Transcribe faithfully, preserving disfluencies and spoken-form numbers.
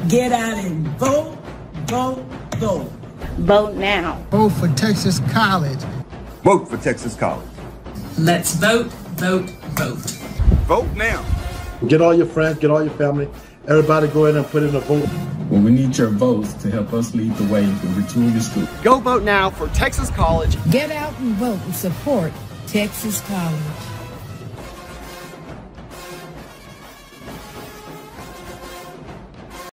Get out and vote, vote, vote. Vote now. Vote for Texas College. Vote for Texas College. Let's vote, vote, vote. Vote now. Get all your friends, get all your family. Everybody go in and put in a vote. Well, we need your votes to help us lead the way for Retool your school. Go vote now for Texas College. Get out and vote and support Texas College.